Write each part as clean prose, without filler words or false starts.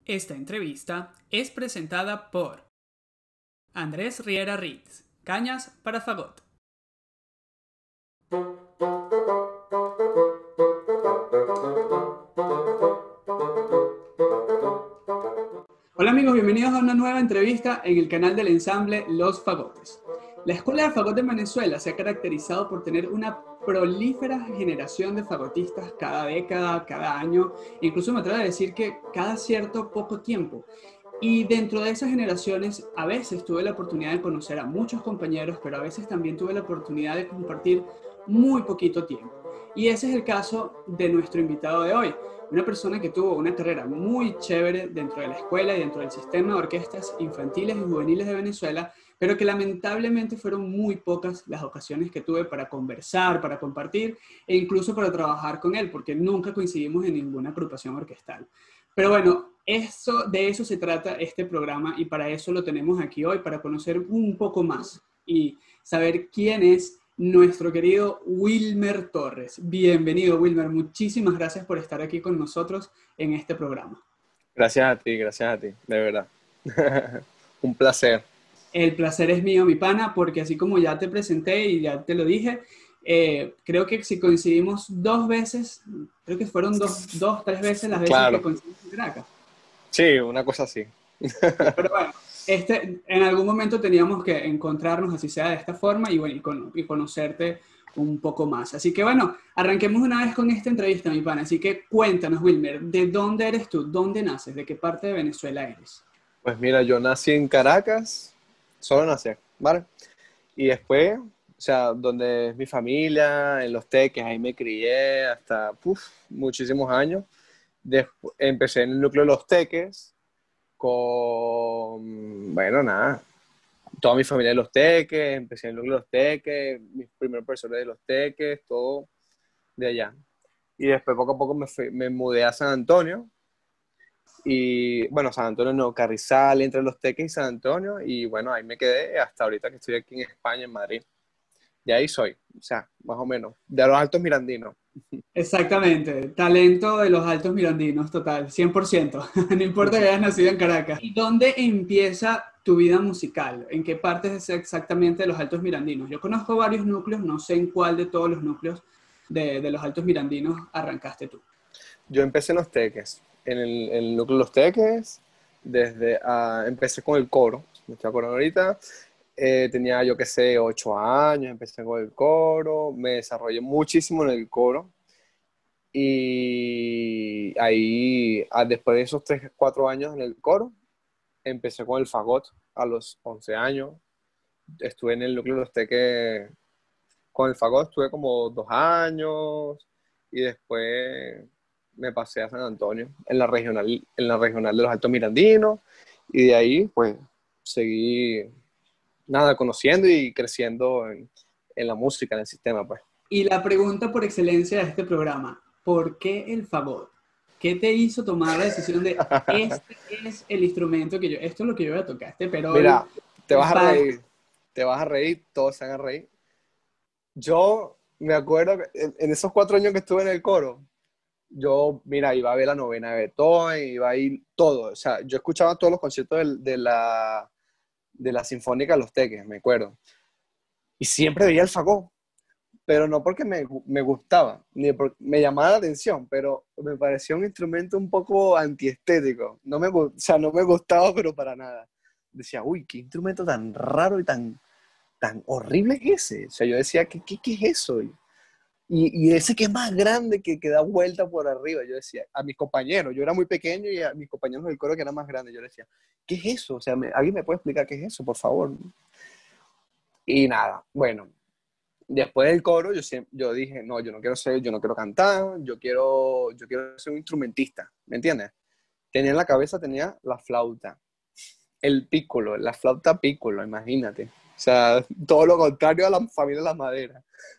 Esta entrevista es presentada por Andrés Riera Ritz, Cañas para Fagot. Hola amigos, bienvenidos a una nueva entrevista en el canal del ensamble Los Fagotes. La Escuela de Fagot de Venezuela se ha caracterizado por tener una prolífera generación de fagotistas cada década, cada año, e incluso me atrevo a decir que cada cierto poco tiempo. Y dentro de esas generaciones, a veces tuve la oportunidad de conocer a muchos compañeros, pero a veces también tuve la oportunidad de compartir muy poquito tiempo. Y ese es el caso de nuestro invitado de hoy, una persona que tuvo una carrera muy chévere dentro de la escuela y dentro del sistema de orquestas infantiles y juveniles de Venezuela, pero que lamentablemente fueron muy pocas las ocasiones que tuve para conversar, para compartir e incluso para trabajar con él, porque nunca coincidimos en ninguna agrupación orquestal. Pero bueno, de eso se trata este programa y para eso lo tenemos aquí hoy, para conocer un poco más y saber quién es nuestro querido Wilmer Torres. Bienvenido, Wilmer. Muchísimas gracias por estar aquí con nosotros en este programa. Gracias a ti, de verdad. Un placer. El placer es mío, mi pana, porque así como ya te presenté y ya te lo dije, creo que si coincidimos dos veces, creo que fueron tres veces las veces que Claro, coincidimos en Caracas. sí, una cosa así. Sí, pero bueno, en algún momento teníamos que encontrarnos, así sea de esta forma, y, bueno, y conocerte un poco más. Así que bueno, arranquemos una vez con esta entrevista, mi pana. Así que cuéntanos, Wilmer, ¿de dónde eres tú? ¿Dónde naces? ¿De qué parte de Venezuela eres? Pues mira, yo nací en Caracas, solo nací, ¿vale? Y después, o sea, donde es mi familia, en Los Teques, ahí me crié hasta muchísimos años. Después, empecé en el núcleo de Los Teques con, bueno, nada, toda mi familia de Los Teques, empecé en el núcleo de Los Teques, mis primeros profesores de Los Teques, todo de allá. Y después poco a poco me mudé a San Antonio. Y bueno, San Antonio no, Carrizal, entre Los Teques y San Antonio. Y bueno, ahí me quedé hasta ahorita que estoy aquí en España, en Madrid. Y ahí soy, o sea, más o menos, de los Altos Mirandinos. Exactamente, talento de los Altos Mirandinos, total, 100%. No importa que hayas nacido en Caracas. ¿Y dónde empieza tu vida musical? ¿En qué parte es exactamente de los Altos Mirandinos? Yo conozco varios núcleos, no sé en cuál de todos los núcleos de los Altos Mirandinos arrancaste tú. Yo empecé en Los Teques, en el núcleo de Los Teques, empecé con el coro, me estoy acordando ahorita. Tenía, yo qué sé, 8 años, empecé con el coro, me desarrollé muchísimo en el coro. Y ahí, después de esos 3 4 años en el coro, empecé con el fagot a los 11 años. Estuve en el núcleo de los Teques con el fagot, estuve como 2 años y después me pasé a San Antonio, en la regional de los Altos Mirandinos, y de ahí pues seguí, nada, conociendo y creciendo en la música, en el sistema, pues. Y la pregunta por excelencia de este programa, ¿por qué el fagot? ¿Qué te hizo tomar la decisión de este es el instrumento que esto es lo que yo voy a tocar, este perol, Mira, te el vas a palo? reír, te vas a reír, todos se van a reír. Yo me acuerdo que en esos 4 años que estuve en el coro, yo, mira, iba a ver la novena de Beethoven, iba a ir todo. O sea, yo escuchaba todos los conciertos de la Sinfónica de Los Teques, me acuerdo. Y siempre veía el fagot, pero no porque me gustaba, ni porque me llamaba la atención, pero me parecía un instrumento un poco antiestético. O sea, no me gustaba, pero para nada. Decía, uy, qué instrumento tan raro y tan horrible es ese. O sea, yo decía, ¿qué es eso? Y ese que es más grande, que da vuelta por arriba. Yo decía, a mis compañeros, yo era muy pequeño y a mis compañeros del coro que eran más grandes, yo les decía, ¿qué es eso? O sea, ¿alguien me puede explicar qué es eso, por favor? Y nada, bueno, después del coro yo dije, no, yo no quiero cantar, yo quiero ser un instrumentista, ¿me entiendes? Tenía en la cabeza, tenía la flauta, el pícolo, la flauta pícolo, imagínate. O sea, todo lo contrario a la familia de las maderas.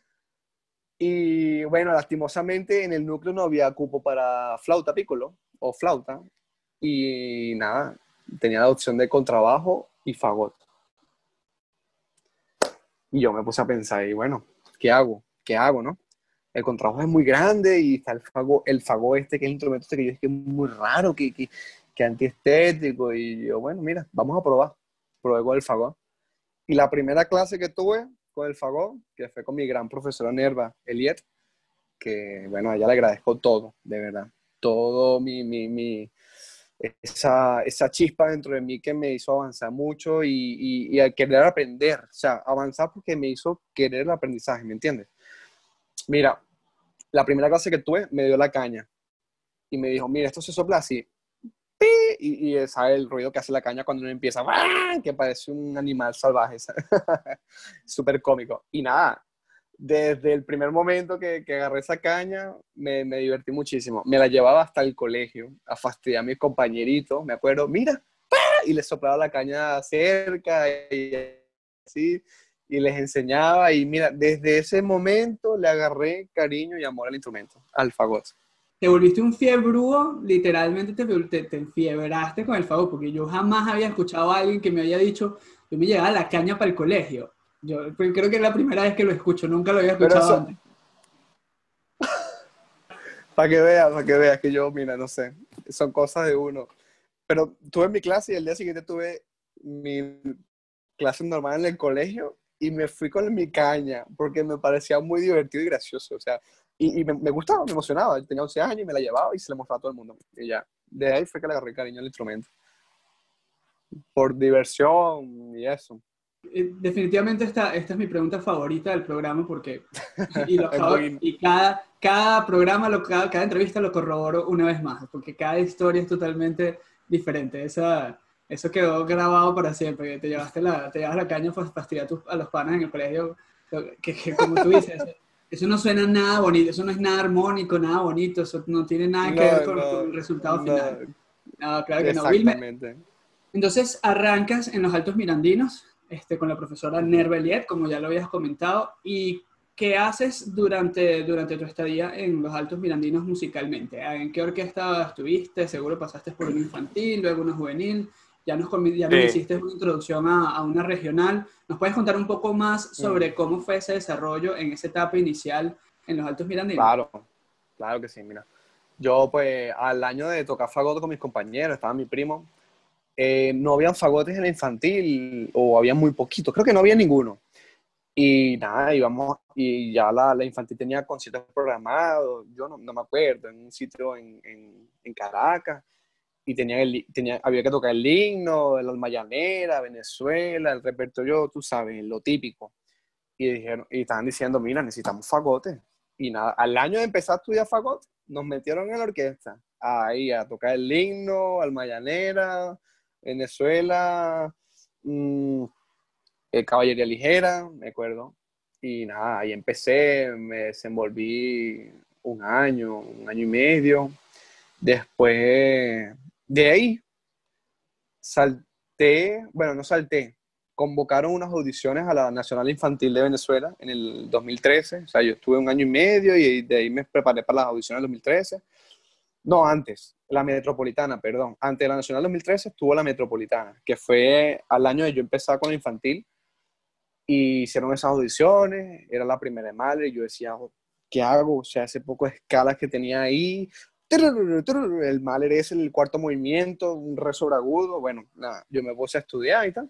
Y bueno, lastimosamente en el núcleo no había cupo para flauta piccolo o flauta. Y nada, tenía la opción de contrabajo y fagot. Y yo me puse a pensar, y bueno, ¿qué hago? ¿Qué hago, no? El contrabajo es muy grande y está el fagot este, que es el instrumento este que yo es que es muy raro, qué antiestético. Y yo, bueno, mira, vamos a probar. Probé con el fagot. Y la primera clase que tuve con el fagot, que fue con mi gran profesora Nerva Eliet, que, bueno, a ella le agradezco todo, de verdad. Todo esa chispa dentro de mí que me hizo avanzar mucho y al querer aprender. O sea, avanzar porque me hizo querer el aprendizaje, ¿me entiendes? Mira, la primera clase que tuve me dio la caña y me dijo, mira, esto se sopla así. ¡Pi! Y sabe el ruido que hace la caña cuando uno empieza, ¡ah! Que parece un animal salvaje, súper cómico. Y nada, desde el primer momento que agarré esa caña, me divertí muchísimo. Me la llevaba hasta el colegio a fastidiar a mis compañeritos. Me acuerdo, mira, ¡pah! Y les soplaba la caña cerca y así, y les enseñaba. Y mira, desde ese momento le agarré cariño y amor al instrumento, al fagot. Te volviste un fiebrúo, literalmente te enfiebraste con el fagot, porque yo jamás había escuchado a alguien que me haya dicho, yo me llevaba la caña para el colegio. Yo creo que es la primera vez que lo escucho, nunca lo había Pero escuchado eso, antes. para que veas que yo, mira, no sé, son cosas de uno. Pero tuve mi clase y el día siguiente tuve mi clase normal en el colegio y me fui con mi caña porque me parecía muy divertido y gracioso. O sea, y me gustaba, me emocionaba. Yo tenía 11 años y me la llevaba y se la mostraba a todo el mundo. Y ya, de ahí fue que le agarré cariño al instrumento. Por diversión y eso. Definitivamente esta es mi pregunta favorita del programa porque y, lo Es acabo- muy... y cada programa, cada entrevista lo corroboro una vez más, porque cada historia es totalmente diferente. Eso quedó grabado para siempre, que te llevas la caña para fastidiar a los panas en el colegio, que como tú dices, eso no suena nada bonito, eso no es nada armónico, nada bonito, eso no tiene nada que ver No, con no, el resultado final. no, No, claro que no. Wilmer, exactamente. entonces arrancas en los Altos Mirandinos, con la profesora Ujú. Nerva Eliet, como ya lo habías comentado, y ¿qué haces durante tu estadía en los Altos Mirandinos musicalmente? ¿En qué orquesta estuviste? Seguro pasaste por una infantil, luego una juvenil, ya nos Sí. hiciste una introducción a una regional. ¿Nos puedes contar un poco más Mm, sobre cómo fue ese desarrollo en esa etapa inicial en los Altos Mirandinos? claro, claro que sí, mira. Yo, pues, al año de tocar fagote con mis compañeros, estaba mi primo, no habían fagotes en la infantil, o había muy poquitos, creo que no había ninguno. Y nada, íbamos, y ya la infantil tenía conciertos programados, yo no me acuerdo, en un sitio en Caracas, y había que tocar el himno, la Almayanera, Venezuela, el repertorio, tú sabes, lo típico. Y estaban diciendo, mira, necesitamos fagotes. Y nada, al año de empezar a estudiar fagot, nos metieron en la orquesta, ahí a tocar el himno, Almayanera, Venezuela, mmm, caballería ligera, me acuerdo. Y nada, ahí empecé, me desenvolví un año y medio. Después de ahí salté, bueno, no salté, convocaron unas audiciones a la Nacional Infantil de Venezuela en el 2013. O sea, yo estuve un año y medio y de ahí me preparé para las audiciones del 2013. No, antes, la Metropolitana, perdón. Antes de la Nacional 2013 estuvo la Metropolitana, que fue al año de yo empezar con la infantil. Y hicieron esas audiciones, era la primera de madre, y yo decía, "Oh, ¿qué hago? O sea, ese poco de escalas que tenía ahí, el Mahler es el cuarto movimiento, un re sobreagudo, bueno, nada, yo me puse a estudiar y tal,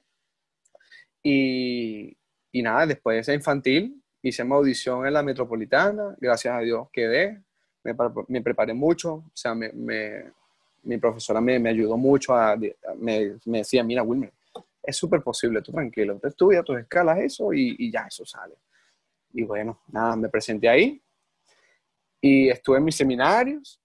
y, y nada, después de esa infantil, hice mi audición en la Metropolitana, gracias a Dios quedé, me preparé mucho, o sea, mi profesora me ayudó mucho, me decía, mira, Wilmer, es súper posible, tú tranquilo, tú estudias tus escalas, eso, y ya eso sale. Y bueno, nada, me presenté ahí y estuve en mis seminarios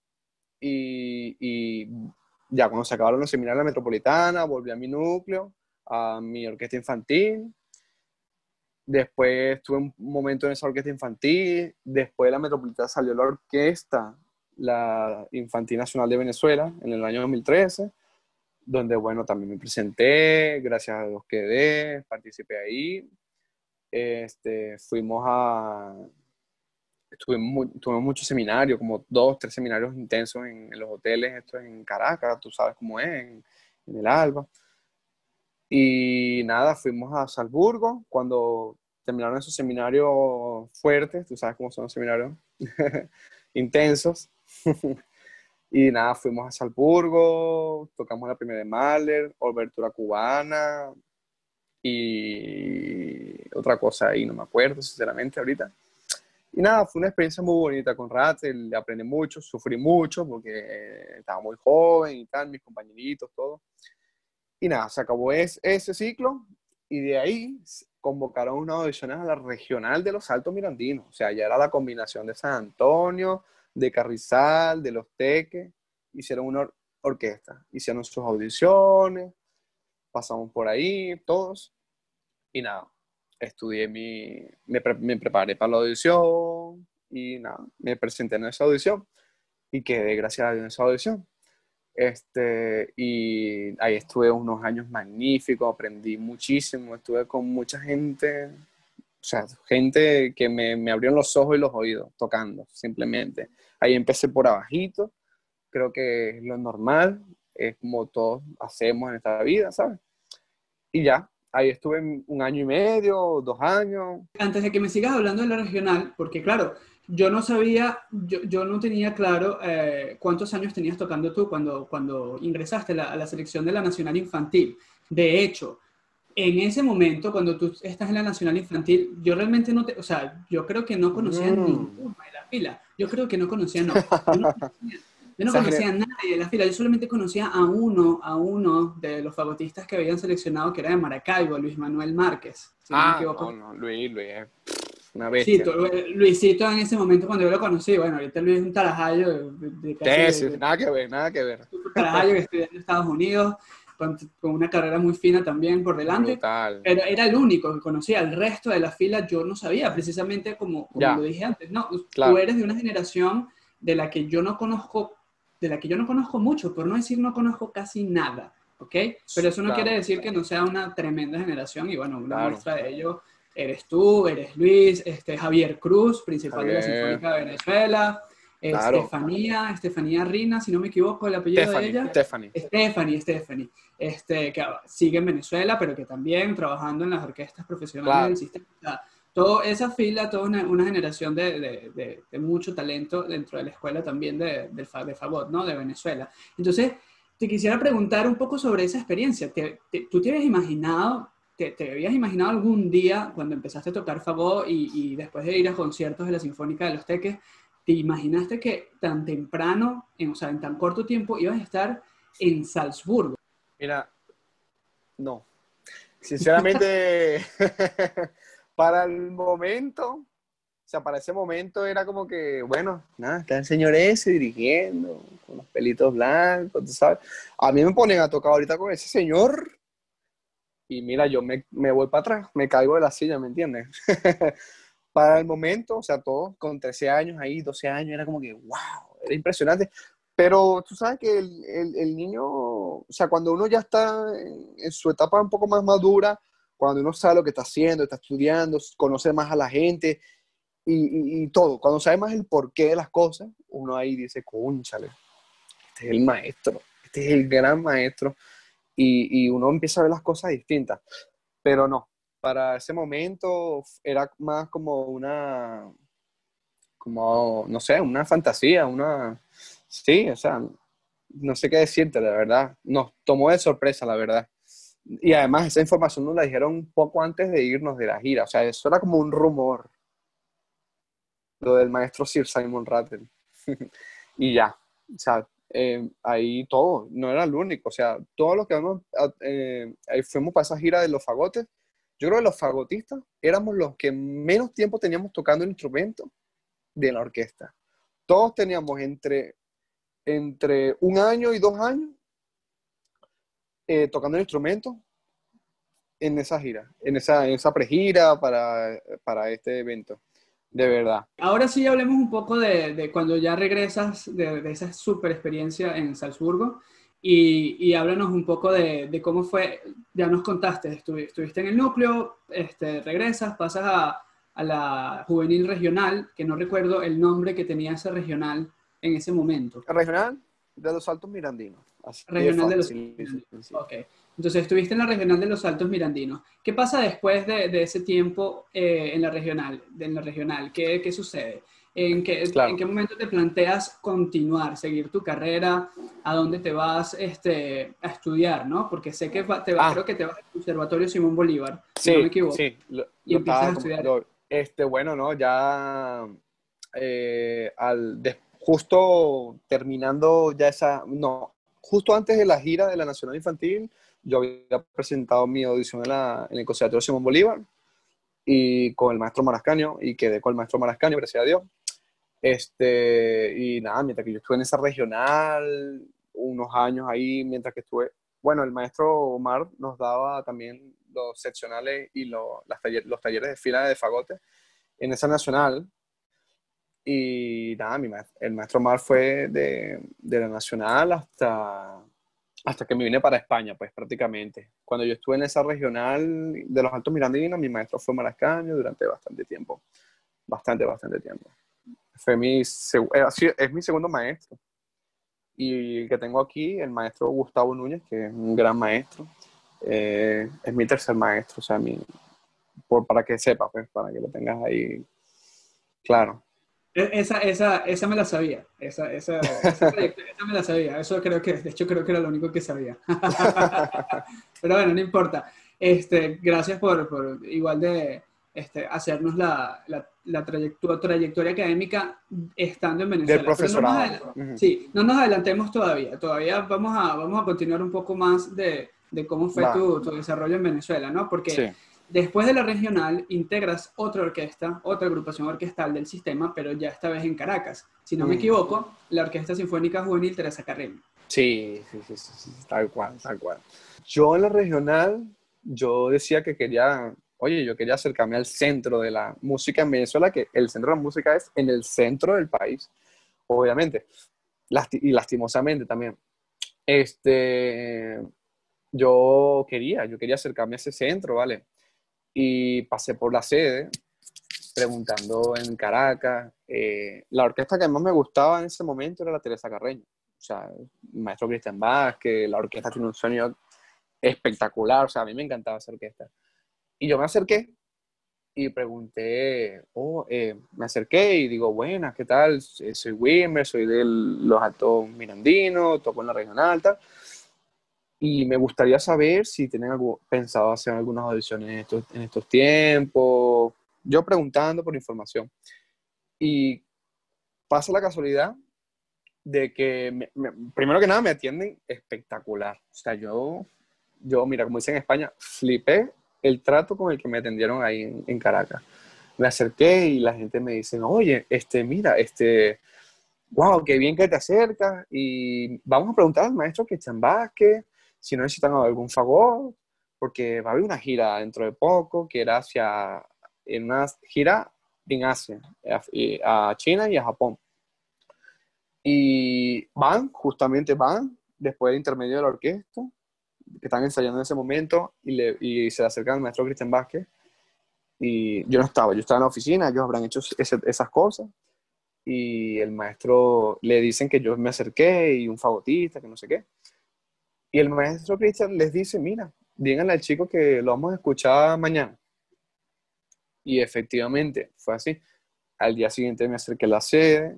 y ya cuando se acabaron los seminarios de la Metropolitana, volví a mi núcleo, a mi orquesta infantil. Después tuve un momento en esa orquesta infantil. Después de la Metropolitana salió la orquesta, la Infantil Nacional de Venezuela, en el año 2013, donde, bueno, también me presenté, gracias a Dios quedé, participé ahí. Fuimos a... Tuvimos muchos seminarios, como 2, 3 seminarios intensos en los hoteles, esto en Caracas, tú sabes cómo es, en el Alba. Y nada, fuimos a Salzburgo cuando terminaron esos seminarios fuertes, tú sabes cómo son los seminarios intensos. Y nada, fuimos a Salzburgo, tocamos la primera de Mahler, Obertura Cubana y otra cosa ahí, no me acuerdo sinceramente ahorita. Y nada, fue una experiencia muy bonita con Ratzel, aprendí mucho, sufrí mucho porque estaba muy joven y tal, mis compañeritos, todo. Y nada, se acabó ese ciclo y de ahí convocaron unas audiciones a la regional de los Altos Mirandinos. O sea, ya era la combinación de San Antonio, de Carrizal, de Los Teques. Hicieron una orquesta, hicieron sus audiciones, pasamos por ahí todos y nada, estudié me preparé para la audición y nada, me presenté en esa audición y quedé, gracias a Dios, en esa audición. Y ahí estuve unos años magníficos, aprendí muchísimo, estuve con mucha gente, o sea, gente que me abrió los ojos y los oídos, tocando, simplemente. Ahí empecé por abajito, creo que es lo normal, es como todos hacemos en esta vida, ¿sabes? Y ya, ahí estuve un año y medio, 2 años. Antes de que me sigas hablando de la regional, porque claro, yo no sabía, yo no tenía claro cuántos años tenías tocando tú cuando ingresaste a la selección de la Nacional Infantil. De hecho, en ese momento, cuando tú estás en la Nacional Infantil, yo realmente no te, o sea, yo creo que no conocía a ninguno de la fila. Yo creo que no conocía, no. Yo no conocía, yo no O sea, conocía a nadie de la fila. Yo solamente conocía a uno de los fagotistas que habían seleccionado, que era de Maracaibo, Luis Manuel Márquez, si no me equivoco. no, Luis es una bestia. Luisito, Luisito en ese momento cuando yo lo conocí, bueno, ahorita Luis es un tarajayo de casi Tesis, nada que ver, nada que ver. un tarajayo que estudia en Estados Unidos, con una carrera muy fina también por delante, Brutal. pero era el único que conocía. El resto de la fila yo no sabía, precisamente como Ya, lo dije antes, no, tú claro. eres de una generación de la que yo no conozco, mucho, por no decir no conozco casi nada, ¿ok? Pero eso no Claro, quiere decir que no sea una tremenda generación, y bueno, una claro. muestra de ello eres tú, eres Luis, Javier Cruz, principal de la Javier. Sinfónica de Venezuela, Claro. Estefanía Rina, si no me equivoco, el apellido de ella. Stephanie, que sigue en Venezuela, pero que también trabajando en las orquestas profesionales Claro. del sistema. O sea, toda esa fila, toda una generación de mucho talento dentro de la escuela también de Fagot, ¿no? De Venezuela. Entonces, te quisiera preguntar un poco sobre esa experiencia. ¿Tú te habías imaginado, te habías imaginado algún día cuando empezaste a tocar Fagot y después de ir a conciertos de la Sinfónica de Los Teques, te imaginaste que tan temprano, o sea, en tan corto tiempo, ibas a estar en Salzburgo? Mira, no. Sinceramente, para el momento, o sea, para ese momento era como que, bueno, nada, está el señor ese dirigiendo, con los pelitos blancos, tú sabes. A mí me ponen a tocar ahorita con ese señor y mira, yo me voy para atrás, me caigo de la silla, ¿me entiendes? Para el momento, o sea, todos con 13 años ahí, 12 años, era como que, wow, era impresionante. Pero tú sabes que el niño, o sea, cuando uno ya está en su etapa un poco más madura, cuando uno sabe lo que está haciendo, está estudiando, conoce más a la gente y todo, cuando sabe más el porqué de las cosas, uno ahí dice, cónchale, este es el maestro, este es el gran maestro, y uno empieza a ver las cosas distintas. Pero no, para ese momento era más como no sé, una fantasía, sí, o sea, no sé qué decirte, la verdad. Nos tomó de sorpresa, la verdad. Y además esa información nos la dijeron un poco antes de irnos de la gira, o sea, eso era como un rumor, lo del maestro Sir Simon Rattle. Y ya, o sea, ahí todo, no era el único, o sea, todos los que ahí fuimos para esa gira de los fagotes. Yo creo que los fagotistas éramos los que menos tiempo teníamos tocando el instrumento de la orquesta. Todos teníamos entre 1 año y 2 años tocando el instrumento en esa gira, en esa pregira para este evento, de verdad. Ahora sí hablemos un poco de cuando ya regresas de esa super experiencia en Salzburgo y háblanos un poco de cómo fue, ya nos contaste, estuviste en el núcleo, regresas, pasas a la juvenil regional, que no recuerdo el nombre que tenía esa regional en ese momento. El regional de los Altos Mirandinos. Así Regional de los fácil, sí. Ok. Entonces estuviste en la regional de los Altos Mirandinos. ¿Qué pasa después de ese tiempo en la regional? ¿Qué sucede? ¿En claro. qué momento te planteas continuar, seguir tu carrera? ¿A dónde te vas a estudiar, ¿no? Porque sé que creo Ah, que te vas al Conservatorio Simón Bolívar, si no me sí, equivoco, sí, y lo empiezas a estaba, estudiar. bueno, ¿no? Ya justo terminando ya no, justo antes de la gira de la Nacional Infantil, yo había presentado mi audición en el Conservatorio Simón Bolívar y con el maestro Marascaño, y quedé con el maestro Marascaño, gracias a Dios. Y nada, mientras que yo estuve en esa regional, unos años ahí, mientras que estuve, bueno, el maestro Omar nos daba también los seccionales y los talleres de fila de fagote en esa nacional. Y nada, el maestro Omar fue de la nacional hasta que me vine para España, pues prácticamente. Cuando yo estuve en esa regional de los Altos Mirandinos, mi maestro fue Marascaño durante bastante tiempo, bastante tiempo. Es mi segundo maestro. Y el que tengo aquí, el maestro Gustavo Núñez, que es un gran maestro, es mi tercer maestro, o sea, para que sepas, pues, para que lo tengas ahí claro. Esa me la sabía, esa trayectoria, esa me la sabía, eso creo que, de hecho creo que era lo único que sabía. Pero bueno, no importa. Gracias por igual de hacernos tu trayectoria académica estando en Del Venezuela. Pero profesorado. Ujú. sí, no nos adelantemos todavía. Todavía vamos a continuar un poco más de cómo fue Va, tu desarrollo en Venezuela, ¿no? Porque sí. después de la regional, integras otra orquesta, otra agrupación orquestal del sistema, pero ya esta vez en Caracas. Si no me Ujú. equivoco, la Orquesta Sinfónica Juvenil Teresa Carreño. Sí, tal cual, tal cual. Yo en la regional, yo decía que quería, oye, yo quería acercarme al centro de la música en Venezuela, que el centro de la música es en el centro del país, obviamente, y lastimosamente también. Este, yo quería acercarme a ese centro, ¿vale? Y pasé por la sede, preguntando en Caracas. La orquesta que más me gustaba en ese momento era la Teresa Carreño. O sea, el maestro Cristian Vázquez, la orquesta tiene un sonido espectacular, o sea, a mí me encantaba esa orquesta. Y yo me acerqué y pregunté, me acerqué y digo, buenas, ¿qué tal? Soy Wilmer, soy de los Altos Mirandinos, toco en la regional, tal. Y me gustaría saber si tienen pensado hacer algunas audiciones en estos tiempos. Yo preguntando por información. Y pasa la casualidad de que, primero que nada, me atienden espectacular. O sea, mira, como dicen en España, flipé el trato con el que me atendieron ahí en Caracas. Me acerqué y la gente me dice, oye, mira, wow, qué bien que te acercas y vamos a preguntar al maestro Cristian Vázquez si no necesitan algún favor, porque va a haber una gira dentro de poco, que era en una gira en Asia, a China y a Japón. Y justamente después del intermedio de la orquesta, que están ensayando en ese momento, y se le acercan al maestro Cristian Vázquez, y yo estaba en la oficina, ellos habrán hecho esas cosas, y el maestro le dicen que yo me acerqué y un fagotista, que no sé qué. Y el maestro Cristian les dice, mira, díganle al chico que lo vamos a escuchar mañana. Y efectivamente fue así. Al día siguiente me acerqué a la sede,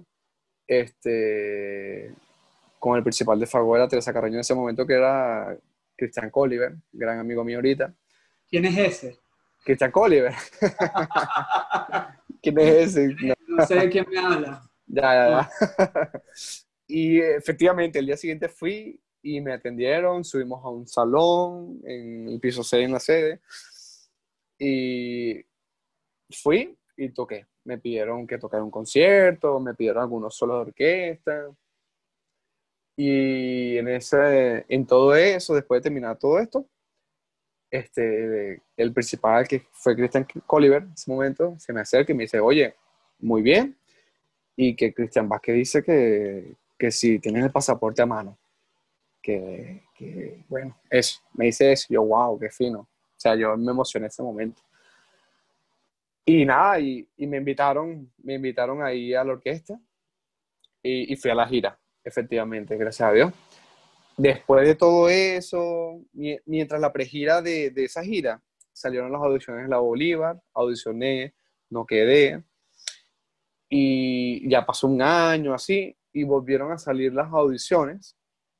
este, con el principal de Fago era Teresa Carreño en ese momento, que era Cristian Colliver, gran amigo mío ahorita. ¿Quién es ese? Cristian Colliver, ¿quién es ese? No, No sé de quién me habla. ya. No. Y efectivamente, el día siguiente fui y me atendieron, subimos a un salón en el piso 6 en la sede y fui y toqué. Me pidieron que tocara un concierto, me pidieron algunos solos de orquesta y en todo eso, después de terminar todo esto, el principal, que fue Christian Colliver en ese momento, se me acerca y me dice, oye, muy bien, y que Cristian Vázquez dice que si tienes el pasaporte a mano, bueno, eso, me dice eso, yo, wow, qué fino. O sea, yo me emocioné en ese momento. Y nada, y me invitaron ahí a la orquesta y fui a la gira, efectivamente, gracias a Dios. Después de todo eso, mientras la pregira de esa gira, salieron las audiciones de la Bolívar, audicioné, no quedé. Y ya pasó un año así, y volvieron a salir las audiciones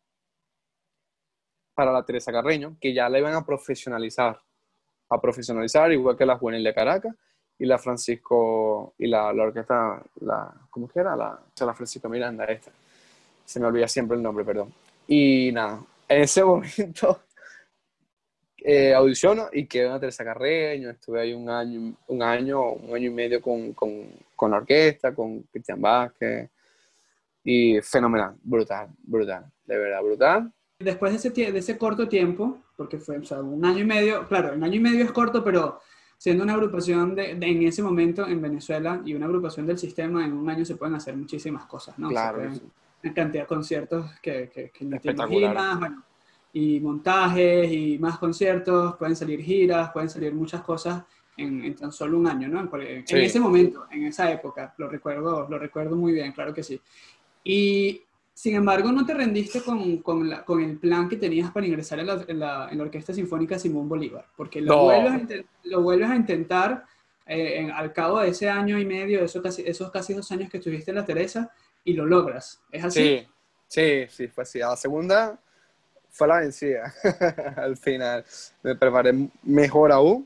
para la Teresa Carreño, que ya la iban a profesionalizar igual que la Juvenil de Caracas y la Francisco, y la orquesta, ¿cómo que era? La Francisco Miranda esta. Se me olvida siempre el nombre, perdón. Y nada, en ese momento audiciono y quedé en la Teresa Carreño, estuve ahí un año y medio con la orquesta, con Cristian Vázquez, y fenomenal, brutal, brutal, de verdad, brutal. Después de ese corto tiempo, porque fue, o sea, un año y medio, claro, un año y medio es corto, pero siendo una agrupación en ese momento en Venezuela y una agrupación del sistema, en un año se pueden hacer muchísimas cosas, ¿no? Se Claro, pueden, una cantidad de conciertos que no te espectacular. imaginas, bueno, y montajes y más conciertos, pueden salir giras, pueden salir muchas cosas en tan solo un año, ¿no? En ese Sí, momento, en esa época, lo recuerdo muy bien, claro que sí. Y sin embargo, no te rendiste con el plan que tenías para ingresar en la Orquesta Sinfónica Simón Bolívar, porque no, lo vuelves a intentar al cabo de ese año y medio, esos casi 2 años que estuviste en la Teresa, y lo logras. ¿Es así? sí, sí, fue así. A la segunda fue la vencida. Al final me preparé mejor aún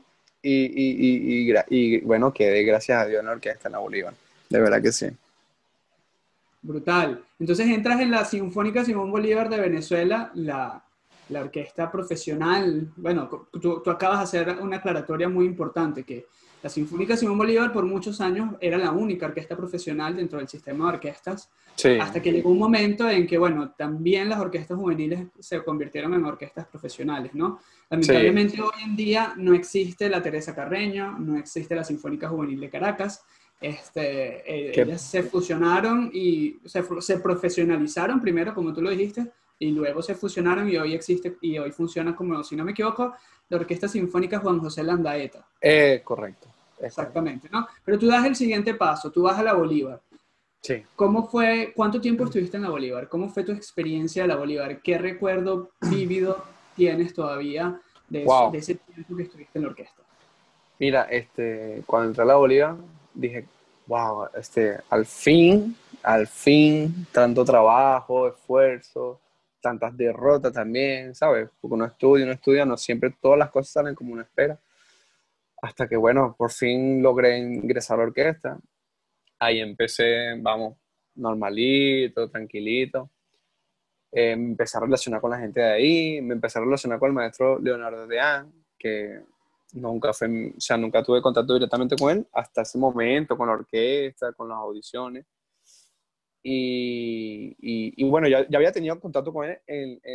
y bueno, quedé gracias a Dios en la orquesta en la Bolívar. De verdad que sí. Brutal. Entonces entras en la Sinfónica Simón Bolívar de Venezuela, la orquesta profesional. Bueno, tú acabas de hacer una aclaratoria muy importante, que la Sinfónica Simón Bolívar por muchos años era la única orquesta profesional dentro del sistema de orquestas, Sí, hasta que llegó un momento en que, bueno, también las orquestas juveniles se convirtieron en orquestas profesionales, ¿no? sí. Lamentablemente hoy en día no existe la Teresa Carreño, no existe la Sinfónica Juvenil de Caracas. Que, Ellas se fusionaron y se profesionalizaron primero, como tú lo dijiste, y luego se fusionaron y hoy existe y hoy funciona como, si no me equivoco, la Orquesta Sinfónica Juan José Landaeta. correcto, es correcto. Exactamente, ¿no? Pero tú das el siguiente paso, tú vas a la Bolívar. Sí. ¿Cómo fue, cuánto tiempo estuviste en la Bolívar? ¿Cómo fue tu experiencia de la Bolívar? ¿Qué recuerdo vívido tienes todavía de Wow. ese tiempo que estuviste en la orquesta? Mira, cuando entré a la Bolívar, dije, wow, al fin, tanto trabajo, esfuerzo, tantas derrotas también, ¿sabes? Porque uno estudia, no siempre todas las cosas salen como uno espera. Hasta que, bueno, por fin logré ingresar a la orquesta. Ahí empecé, vamos, normalito, tranquilito. Me empecé a relacionar con la gente de ahí, me empecé a relacionar con el maestro Leonardo Deán, que o sea, nunca tuve contacto directamente con él hasta ese momento, con la orquesta, con las audiciones. Y bueno, ya había tenido contacto con él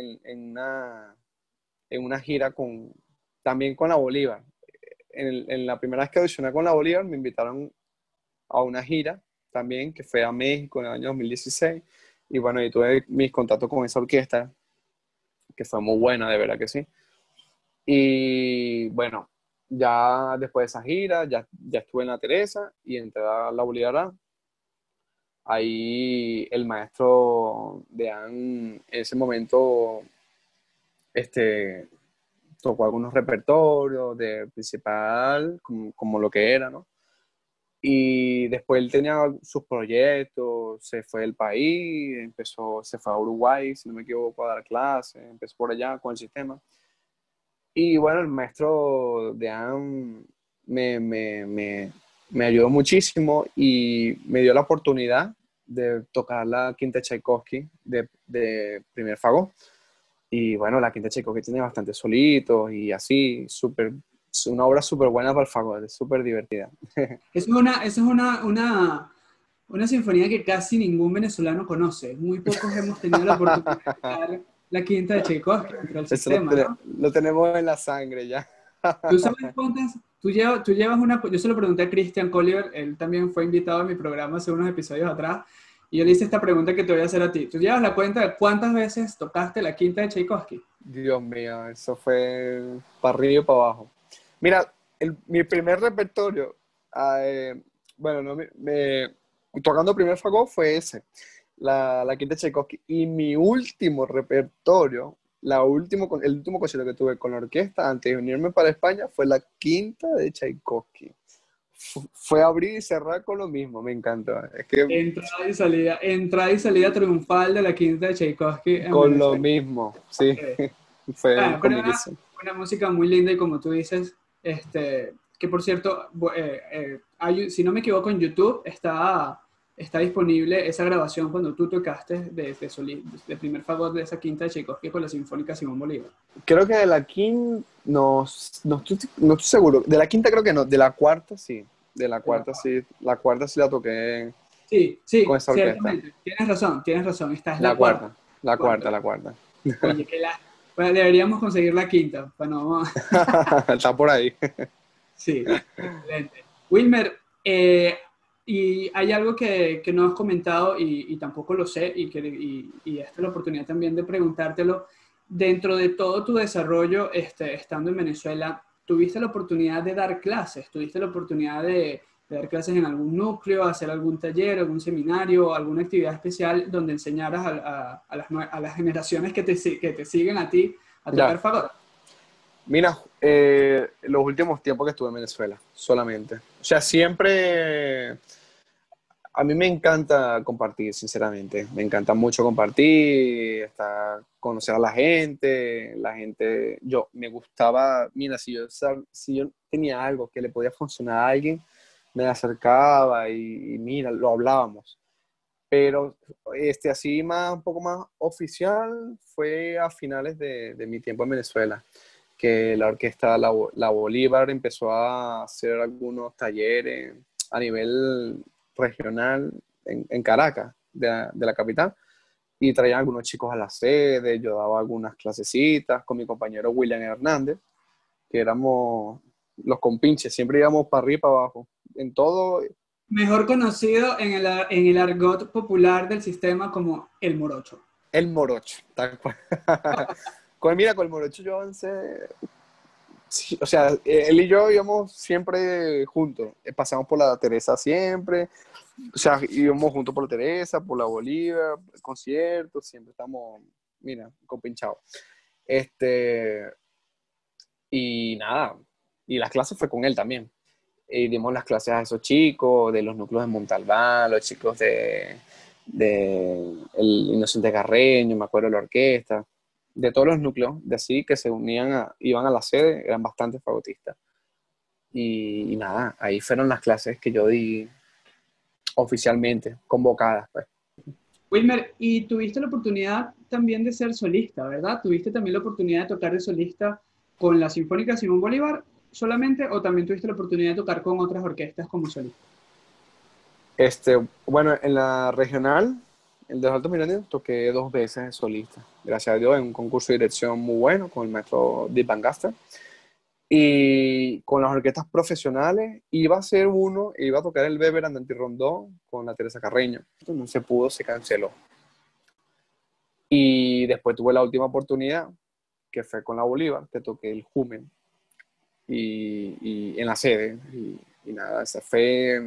en una gira también con la Bolívar. En la primera vez que audicioné con la Bolívar me invitaron a una gira también que fue a México en el año 2016. Y bueno, y tuve mis contactos con esa orquesta, que fue muy buena, de verdad que sí. Y bueno, ya después de esa gira, ya estuve en la Teresa y entré a la Bolívar. Ahí el maestro de An en ese momento este, tocó algunos repertorios de principal, como lo que era, ¿no? Y después él tenía sus proyectos, se fue del país, se fue a Uruguay, si no me equivoco, a dar clases, empezó por allá con el sistema. Y bueno, el maestro de AM me ayudó muchísimo y me dio la oportunidad de tocar la Quinta Tchaikovsky de primer fagot. Y bueno, la Quinta Tchaikovsky tiene bastantes solitos y así, es una obra súper buena para el fagot, es súper divertida. Esa es una sinfonía que casi ningún venezolano conoce. Muy pocos hemos tenido la oportunidad de tocar la quinta de Tchaikovsky dentro del Eso sistema, ¿no? lo tenemos en la sangre ya. ¿Tú sabes cuántas? Tú llevas una. Yo se lo pregunté a Christian Collier, él también fue invitado a mi programa hace unos episodios atrás, y yo le hice esta pregunta que te voy a hacer a ti. ¿Tú llevas la cuenta de cuántas veces tocaste la quinta de Tchaikovsky? Dios mío, eso fue para arriba y para abajo. Mira, mi primer repertorio, eh, bueno, no, tocando primer fagot fue ese, la Quinta de Tchaikovsky. Y mi último repertorio, el último concierto que tuve con la orquesta antes de unirme para España fue la Quinta de Tchaikovsky. fue abrir y cerrar con lo mismo, me encantó. Es que Entrada y salida triunfal de la quinta de Tchaikovsky en con lo Venezuela. mismo, sí, Eh, fue Bueno, pero comiquísimo. una música muy linda y como tú dices, que por cierto, si no me equivoco, en YouTube está disponible esa grabación cuando tú tocaste de primer fagot de esa quinta de Tchaikovsky con la Sinfónica Simón Bolívar. Creo que de la quinta, no estoy seguro. De la quinta creo que no, de la cuarta sí. De la De la cuarta sí, la cuarta sí la toqué Sí, con sí, esa orquesta. ciertamente. Tienes razón. Esta es La la cuarta. cuarta, la Cuarta. cuarta, la cuarta. Oye, bueno, deberíamos conseguir la quinta. Bueno, Está por ahí. sí, excelente. Wilmer, y hay algo que no has comentado y tampoco lo sé, y esta es la oportunidad también de preguntártelo. Dentro de todo tu desarrollo, estando en Venezuela, ¿tuviste la oportunidad de dar clases? ¿Tuviste la oportunidad de dar clases en algún núcleo, hacer algún taller, algún seminario, alguna actividad especial donde enseñaras a las generaciones que te siguen a ti a Ya, tocar fagot? mira, los últimos tiempos que estuve en Venezuela, solamente. O sea, siempre, a mí me encanta compartir, sinceramente. Me encanta mucho compartir, conocer a la gente, me gustaba, mira, si yo tenía algo que le podía funcionar a alguien, me acercaba y mira, lo hablábamos. Pero así un poco más oficial fue a finales de mi tiempo en Venezuela, que la orquesta La Bolívar empezó a hacer algunos talleres a nivel regional en Caracas, de la capital, y traían algunos chicos a la sede, yo daba algunas clasecitas con mi compañero William Hernández, que éramos los compinches, siempre íbamos para arriba y para abajo, en todo. Mejor conocido en el argot popular del sistema como el morocho. El morocho, tal cual. Mira, con el morocho yo avancé. Sí, o sea, él y yo íbamos siempre juntos. Pasamos por la Teresa siempre. O sea, íbamos juntos por la Teresa, por la Bolívar, conciertos, siempre estamos, mira, compinchados. Este, y nada, y las clases fue con él también. Y dimos las clases a esos chicos de los núcleos de Montalbán, los chicos de el Inocente Carreño, me acuerdo de la orquesta, de todos los núcleos de así que se unían, iban a la sede, eran bastante fagotistas. Y nada, ahí fueron las clases que yo di oficialmente, convocadas, pues. Wilmer, y tuviste la oportunidad también de ser solista, ¿verdad? ¿Tuviste también la oportunidad de tocar de solista con la Sinfónica Simón Bolívar solamente o también tuviste la oportunidad de tocar con otras orquestas como solista? Bueno, en la regional, el de los Altos Mirandés, toqué 2 veces de solista. Gracias a Dios, en un concurso de dirección muy bueno con el maestro Deep Van Gaster. Y con las orquestas profesionales iba a ser iba a tocar el Weber Andante Rondó con la Teresa Carreño. No se pudo, se canceló. Y después tuve la última oportunidad, que fue con la Bolívar, que toqué el Jumen y en la sede. Y nada, ese fue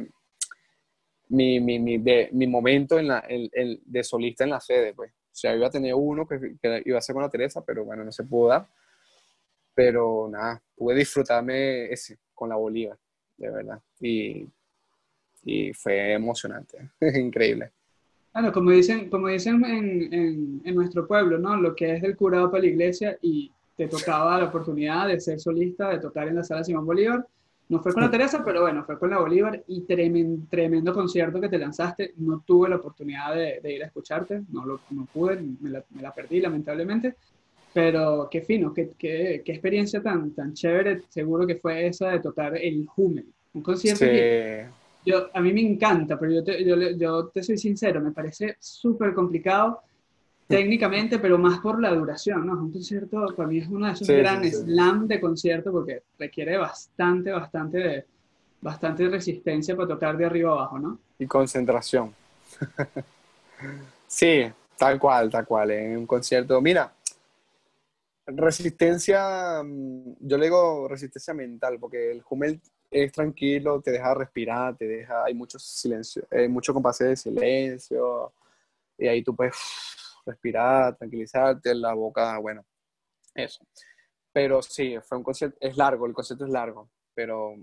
mi momento de solista en la sede, pues. O sea, iba a tener uno que iba a ser con la Teresa, pero bueno, no se pudo dar. Pero nada, pude disfrutarme ese con la Bolívar, de verdad. Y fue emocionante, increíble. Bueno, como dicen en nuestro pueblo, ¿no? Lo que es del curado para la iglesia y te tocaba la oportunidad de ser solista, de tocar en la sala Simón Bolívar. No fue con la Teresa, pero bueno, fue con la Bolívar y tremendo concierto que te lanzaste. No tuve la oportunidad de ir a escucharte, no pude, me la perdí lamentablemente, pero qué fino, qué experiencia tan chévere, seguro que fue esa de tocar el Hummel, un concierto que Sí, a mí me encanta, pero yo te soy sincero, me parece súper complicado técnicamente, pero más por la duración, ¿no? Es un concierto, para mí es uno de esos sí, sí, grandes sí. slam de concierto porque requiere bastante resistencia para tocar de arriba abajo, ¿no? Y concentración. Sí, tal cual, en un concierto. Mira, resistencia, yo le digo resistencia mental, porque el Hummel es tranquilo, te deja respirar, hay mucho silencio, mucho compás de silencio, y ahí tú puedes respirar, tranquilizarte, la boca, bueno, eso. Pero sí, fue un concierto, es largo, el concierto es largo, pero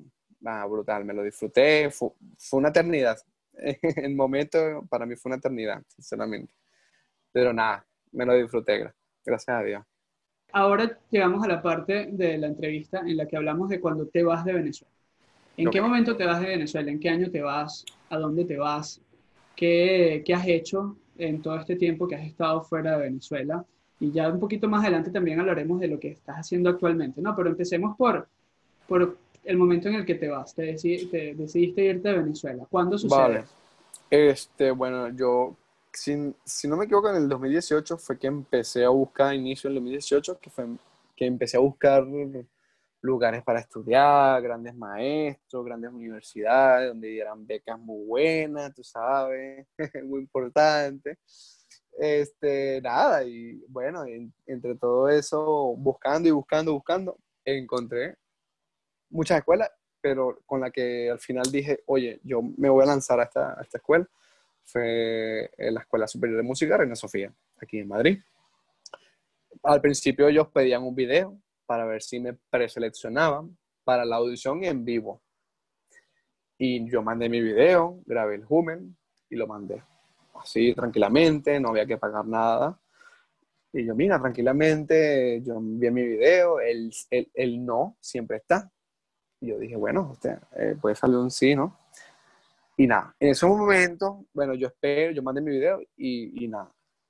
nada, brutal, me lo disfruté, fue una eternidad. El momento para mí fue una eternidad, sinceramente. Pero nada, me lo disfruté, gracias a Dios. Ahora llegamos a la parte de la entrevista en la que hablamos de cuando te vas de Venezuela. ¿En Ok, qué momento te vas de Venezuela? ¿En qué año te vas? ¿A dónde te vas? Qué has hecho en todo este tiempo que has estado fuera de Venezuela? Y ya un poquito más adelante también hablaremos de lo que estás haciendo actualmente, ¿no? Pero empecemos por el momento en el que te vas. Te decidiste irte de Venezuela. ¿Cuándo sucede vale. eso? Bueno, yo, si no me equivoco, en el 2018 fue que empecé a buscar, inicio del 2018, que fue que empecé a buscar lugares para estudiar, grandes maestros, grandes universidades, donde dieran becas muy buenas, tú sabes, muy importante. Nada, y bueno, entre todo eso, buscando y buscando, buscando, encontré muchas escuelas, pero con la que al final dije, oye, yo me voy a lanzar a esta escuela. Fue en la Escuela Superior de Música Reina Sofía, aquí en Madrid. Al principio ellos pedían un video para ver si me preseleccionaban para la audición en vivo. Y yo mandé mi video, grabé el Hummel y lo mandé. Así tranquilamente, no había que pagar nada. Y yo, mira, tranquilamente, yo envié mi video, el no siempre está. Y yo dije, bueno, usted, puede salir un sí, ¿no? Y nada, en ese momento, bueno, yo espero, yo mandé mi video y nada.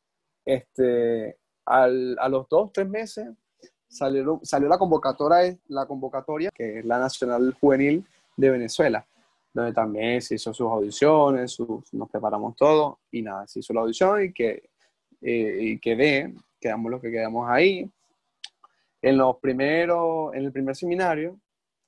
A los 2, 3 meses salió la convocatoria, que es la Nacional Juvenil de Venezuela, donde también se hizo sus audiciones, nos preparamos todo y nada, se hizo la audición y quedamos los que quedamos ahí. En el primer seminario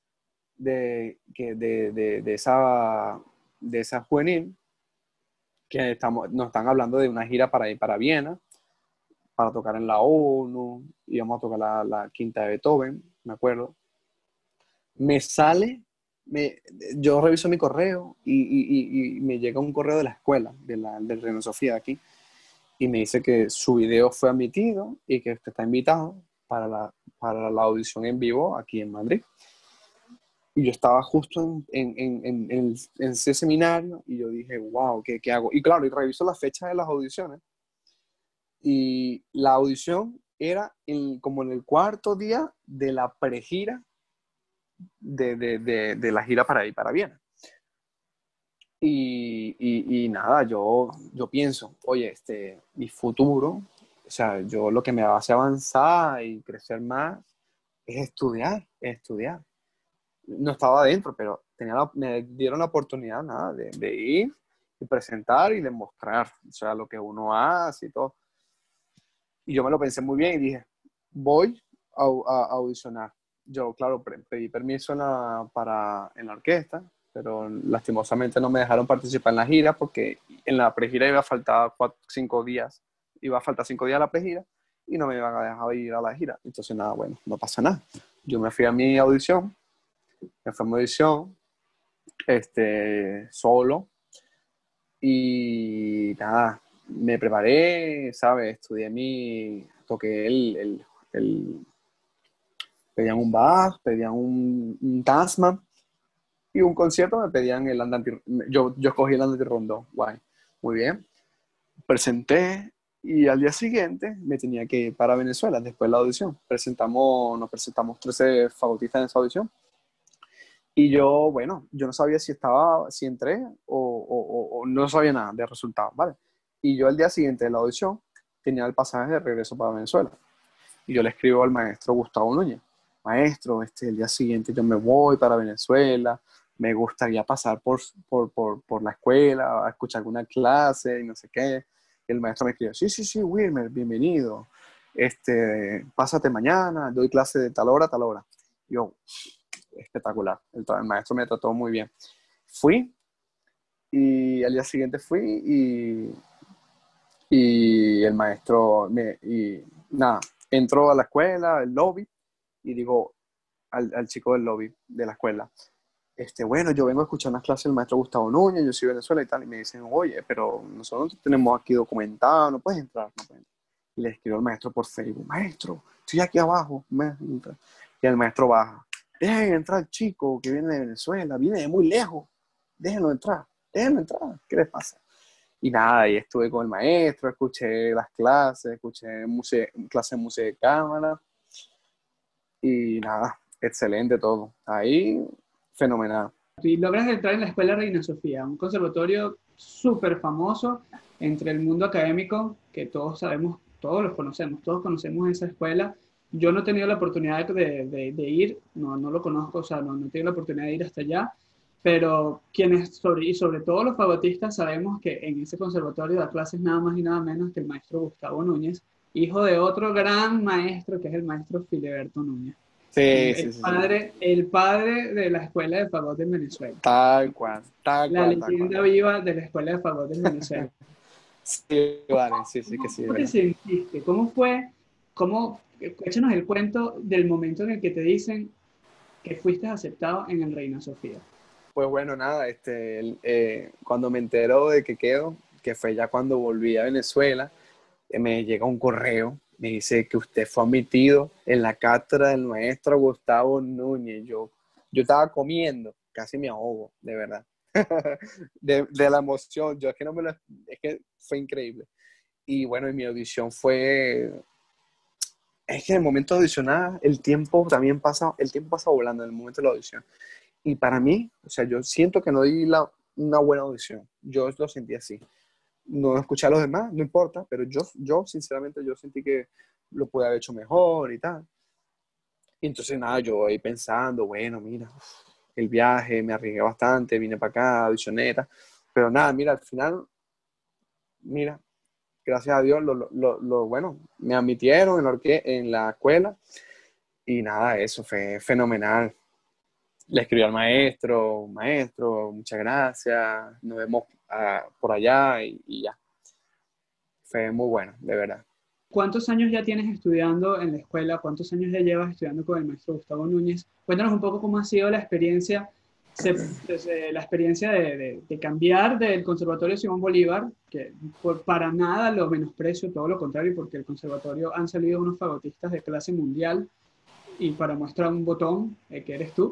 de esa juvenil, nos están hablando de una gira para ir para Viena, para tocar en la ONU, íbamos a tocar la quinta de Beethoven, me acuerdo. Me sale, yo reviso mi correo y me llega un correo de la escuela, del Reina Sofía de aquí, y me dice que su video fue admitido y que usted está invitado para la audición en vivo aquí en Madrid. Y yo estaba justo en ese seminario y yo dije, wow, ¿qué hago? Y claro, y reviso la fecha de las audiciones. Y la audición era como en el cuarto día de la pregira de la gira para ir para Viena. Y nada, yo pienso, oye, mi futuro, o sea, yo lo que me hace avanzar y crecer más es estudiar, es estudiar. No estaba adentro, pero me dieron la oportunidad, nada, de ir y presentar y demostrar, o sea, lo que uno hace y todo. Y yo me lo pensé muy bien y dije, voy a audicionar. Yo, claro, pedí permiso en la orquesta, pero lastimosamente no me dejaron participar en la gira porque en la pregira iba a faltar 5 días. Iba a faltar 5 días a la pregira y no me iban a dejar ir a la gira. Entonces, nada, bueno, no pasa nada. Yo me fui a mi audición, solo, y nada, me preparé, ¿sabes? Toqué pedían un Bach, pedían un Tasman, y un concierto me pedían el andante, yo escogí el andante rondó, guay, muy bien. Presenté, y al día siguiente me tenía que ir para Venezuela después de la audición. Nos presentamos 13 fagotistas en esa audición. Y yo, bueno, yo no sabía si entré o no sabía nada de resultados, ¿vale? Y yo al día siguiente de la audición tenía el pasaje de regreso para Venezuela. Y yo le escribo al maestro Gustavo Núñez, maestro, el día siguiente yo me voy para Venezuela, me gustaría pasar por la escuela, a escuchar alguna clase y no sé qué. Y el maestro me escribe, sí, sí, sí, Wilmer, bienvenido. Pásate mañana, doy clase de tal hora a tal hora. Yo, espectacular. El maestro me trató muy bien. Fui y al día siguiente y el maestro nada, entró a la escuela, el lobby, y digo al chico del lobby de la escuela, bueno, yo vengo a escuchar unas clases del maestro Gustavo Núñez, yo soy de Venezuela y tal, y me dicen, oye, pero nosotros tenemos aquí documentado, no puedes entrar, no puedes entrar. Y le escribo al maestro por Facebook, maestro, estoy aquí abajo, y el maestro baja. dejen entrar al chico que viene de Venezuela, viene de muy lejos, déjenlo entrar, ¿qué les pasa? Y nada, y estuve con el maestro, escuché las clases, escuché clases de música de cámara, y nada, excelente todo. Ahí, fenomenal. Y logras entrar en la Escuela Reina Sofía, un conservatorio súper famoso entre el mundo académico, que todos sabemos, todos conocemos esa escuela. Yo no he tenido la oportunidad de ir, no lo conozco, o sea, no he tenido la oportunidad de ir hasta allá, pero y sobre todo los fagotistas, sabemos que en ese conservatorio da clases nada más y nada menos que el maestro Gustavo Núñez, hijo de otro gran maestro, que es el maestro Filiberto Núñez. Sí, sí, sí, sí. El padre de la escuela de fagot en Venezuela. Tal cual, tal La cual, tal cual. leyenda viva de la escuela de fagot en Venezuela. Sí, vale, sí, sí, que sí, de ¿Cómo te verdad. sentiste? ¿Cómo fue? Échanos el cuento del momento en el que te dicen que fuiste aceptado en el Reina Sofía. Pues bueno, nada, cuando me entero de que quedo, que fue ya cuando volví a Venezuela, me llega un correo, me dice que usted fue admitido en la cátedra del maestro Gustavo Núñez. Yo estaba comiendo, casi me ahogo, de verdad, de la emoción. Yo es que no me lo, es que fue increíble. Y bueno, y mi audición fue, es que en el momento de audicionar, el tiempo pasa volando en el momento de la audición. Y para mí, o sea, yo siento que no di una buena audición. Yo lo sentí así. No escuché a los demás, no importa, pero yo sinceramente, yo sentí que lo pude haber hecho mejor y tal. Y entonces, nada, yo ahí pensando, bueno, mira, el viaje, me arriesgué bastante, vine para acá, audicioné, tal. Pero nada, mira, al final, mira, gracias a Dios, bueno, me admitieron en la escuela y nada, eso fue fenomenal. Le escribí al maestro, maestro, muchas gracias, nos vemos por allá y ya. Fue muy bueno, de verdad. ¿Cuántos años ya tienes estudiando en la escuela? ¿Cuántos años ya llevas estudiando con el maestro Gustavo Núñez? Cuéntanos un poco cómo ha sido la experiencia, la experiencia de cambiar del Conservatorio Simón Bolívar, que para nada lo menosprecio, todo lo contrario, porque el conservatorio han salido unos fagotistas de clase mundial y para mostrar un botón, que eres tú.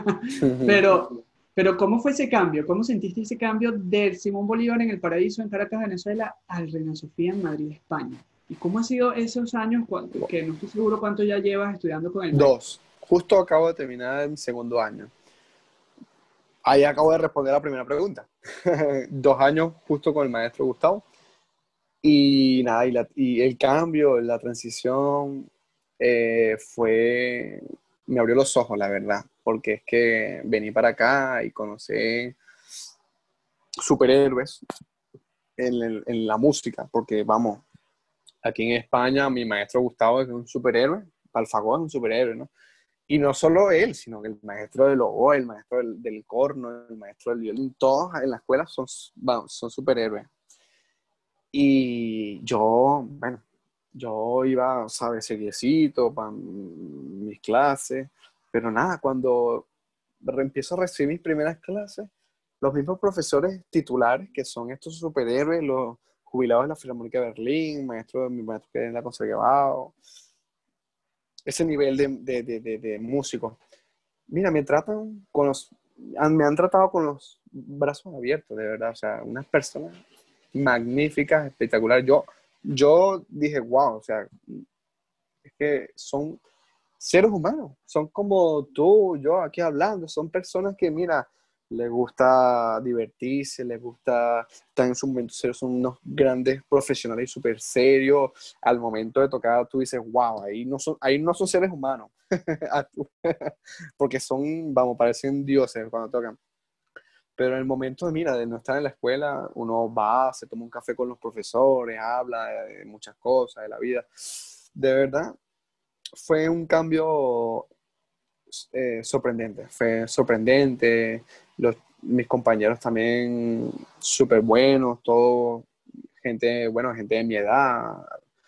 pero, pero ¿cómo fue ese cambio? ¿Cómo sentiste ese cambio del Simón Bolívar en el Paraíso, en Caracas, Venezuela, al Reina Sofía en Madrid, España? ¿Y cómo ha sido esos años, que no estoy seguro cuánto ya llevas estudiando con el maestro? Dos. Justo acabo de terminar mi segundo año. Ahí acabo de responder la primera pregunta. 2 años justo con el maestro Gustavo. Y nada, y el cambio, la transición me abrió los ojos, la verdad. Porque es que vení para acá y conocí superhéroes en la música. Porque vamos, aquí en España mi maestro Gustavo es un superhéroe. Alfagó es un superhéroe, ¿no? Y no solo él, sino que el maestro del oboe, el maestro del corno, el maestro del violín, todos en la escuela son superhéroes. Y yo, bueno, yo iba, ¿sabes? Seriecito para mis clases, pero nada, cuando empiezo a recibir mis primeras clases, los mismos profesores titulares, que son estos superhéroes, los jubilados de la Filarmónica de Berlín, mi maestro que es la Conservado, ese nivel de músicos. Mira, me han tratado con los brazos abiertos, de verdad. O sea, unas personas magníficas, espectaculares. Yo dije, wow, o sea, es que son seres humanos, son como tú, yo aquí hablando, son personas que, mira, les gusta divertirse, les gusta estar en su momento serio, son unos grandes profesionales y súper serios. Al momento de tocar, tú dices, wow, ahí no son seres humanos, porque son, vamos, parecen dioses cuando tocan. Pero en el momento de, mira, de no estar en la escuela, uno va, se toma un café con los profesores, habla de muchas cosas, de la vida. De verdad, fue un cambio sorprendente. Fue sorprendente. Mis compañeros también súper buenos, todos gente, bueno, gente de mi edad.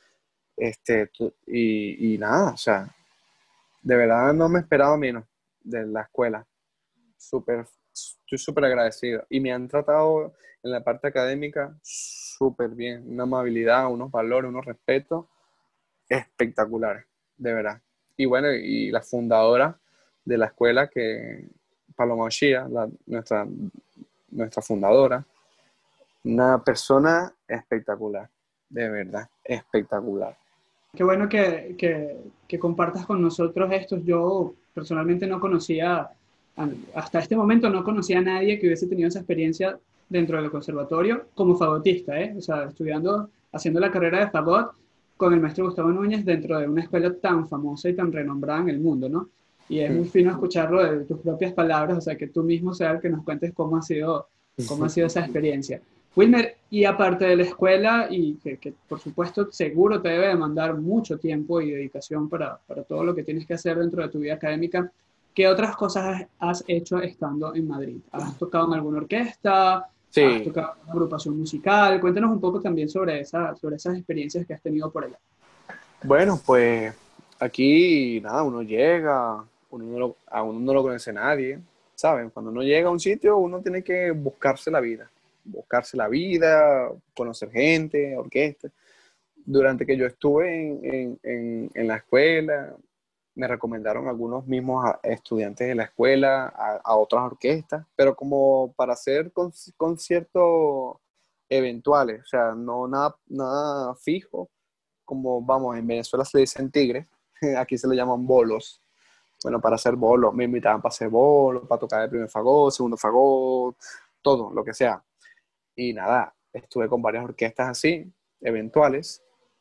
Y nada, o sea, de verdad no me esperaba menos de la escuela. Estoy súper agradecido. Y me han tratado en la parte académica súper bien. Una amabilidad, unos valores, unos respetos espectaculares, de verdad. Y bueno, y la fundadora de la escuela, que Paloma Ochía, nuestra fundadora, una persona espectacular, de verdad, espectacular. Qué bueno que compartas con nosotros esto. Yo personalmente no conocía, hasta este momento no conocía a nadie que hubiese tenido esa experiencia dentro del conservatorio como fagotista, ¿eh? O sea, estudiando, haciendo la carrera de fagot con el maestro Gustavo Núñez dentro de una escuela tan famosa y tan renombrada en el mundo, ¿no? Y es muy fino escucharlo de tus propias palabras, o sea, que tú mismo seas el que nos cuentes cómo ha sido esa experiencia. Wilmer, y aparte de la escuela, y que por supuesto seguro te debe demandar mucho tiempo y dedicación para todo lo que tienes que hacer dentro de tu vida académica, ¿qué otras cosas has hecho estando en Madrid? ¿Has tocado en alguna orquesta? ¿Has Sí, tocado en una agrupación musical? Cuéntanos un poco también sobre esas experiencias que has tenido por allá. bueno, pues aquí, nada, uno llega, a uno no lo conoce nadie, ¿saben? Cuando uno llega a un sitio, uno tiene que buscarse la vida, conocer gente, orquesta. Durante que yo estuve en la escuela, me recomendaron algunos mismos estudiantes de la escuela a otras orquestas, pero como para hacer conciertos eventuales, o sea, no nada fijo, como vamos, en Venezuela se le dicen tigres, aquí se le llaman bolos. Bueno, para hacer bolos, me invitaban para hacer bolos, para tocar el primer fagot, segundo fagot, todo, lo que sea. Y nada, estuve con varias orquestas así, eventuales,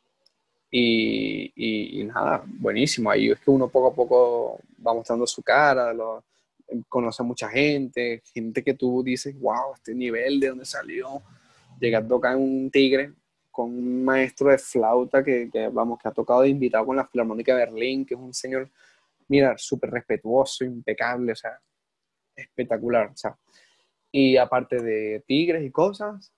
y nada, buenísimo. Ahí es que uno poco a poco va mostrando su cara, conoce a mucha gente, gente que tú dices, wow, este nivel de dónde salió. Llegar a tocar en un tigre con un maestro de flauta vamos, que ha tocado de invitado con la Filarmónica de Berlín, que es un señor, mira, súper respetuoso, impecable, o sea, espectacular, o sea. Y aparte de tigres y cosas,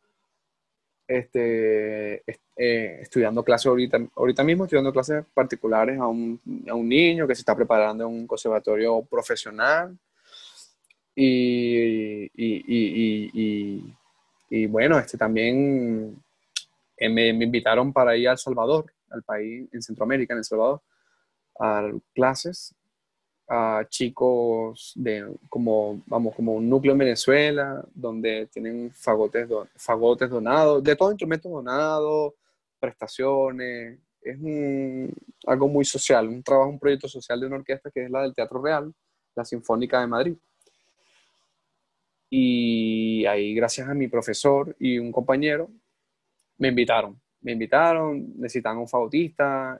estudiando clases ahorita mismo, estudiando clases particulares a un niño que se está preparando en un conservatorio profesional. Y bueno, también me invitaron para ir a El Salvador, al país en Centroamérica, en El Salvador, a dar clases a chicos como un núcleo en Venezuela, donde tienen fagotes donados, de todos instrumentos donados, prestaciones. Es algo muy social, un proyecto social de una orquesta que es la del Teatro Real, la Sinfónica de Madrid. Y ahí, gracias a mi profesor y un compañero, me invitaron, necesitaban un fagotista,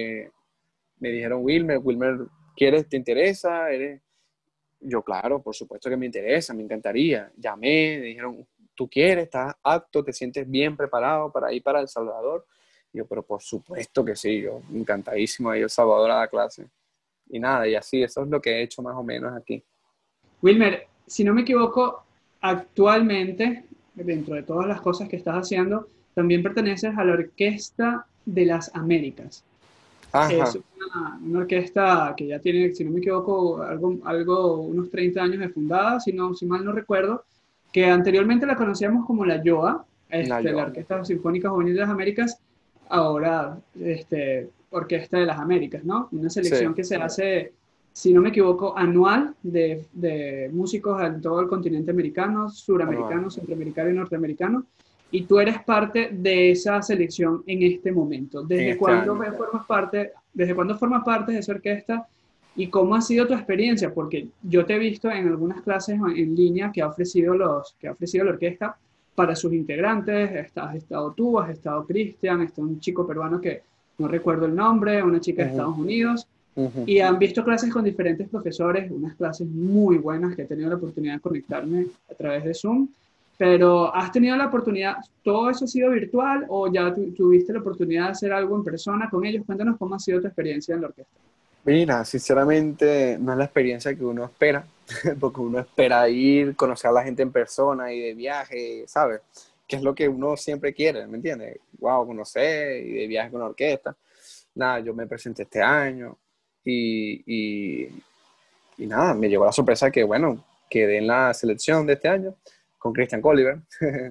me dijeron, Wilmer, ¿te interesa? Yo, claro, por supuesto que me interesa, me encantaría. Llamé, me dijeron, ¿tú quieres? ¿Estás apto? ¿Te sientes bien preparado para ir para El Salvador? Y yo, pero por supuesto que sí, yo encantadísimo de ir a El Salvador a dar clase. Y nada, y así, eso es lo que he hecho más o menos aquí. Wilmer, si no me equivoco, actualmente, dentro de todas las cosas que estás haciendo, también perteneces a la Orquesta de las Américas. Es Ajá, una orquesta que ya tiene, si no me equivoco, unos 30 años de fundada, si mal no recuerdo, que anteriormente la conocíamos como la YOA, la yo. Orquesta Sinfónica Juvenil de las Américas, ahora Orquesta de las Américas, ¿no? Una Sí, selección que se hace, si no me equivoco, anual de músicos en todo el continente americano, anual. suramericano, centroamericano y norteamericano, y tú eres parte de esa selección en este momento. En este año. Desde cuándo formas parte de esa orquesta y cómo ha sido tu experiencia? Porque yo te he visto en algunas clases en línea que ha ofrecido la orquesta para sus integrantes. Has estado tú, has estado Cristian, está un chico peruano que no recuerdo el nombre, una chica de Ujú, Estados Unidos. ujú. Y han visto clases con diferentes profesores, unas clases muy buenas que he tenido la oportunidad de conectarme a través de Zoom. Pero ¿has tenido la oportunidad, todo eso ha sido virtual o ya tuviste la oportunidad de hacer algo en persona con ellos? Cuéntanos cómo ha sido tu experiencia en la orquesta. Mira, sinceramente no es la experiencia que uno espera, porque uno espera ir, conocer a la gente en persona y de viaje, ¿sabes? Que es lo que uno siempre quiere, ¿me entiendes? Wow, conocer y de viaje con la orquesta. Nada, yo me presenté este año y, y, y nada, me llegó la sorpresa de que, bueno, quedé en la selección de este año con Christian Colliver.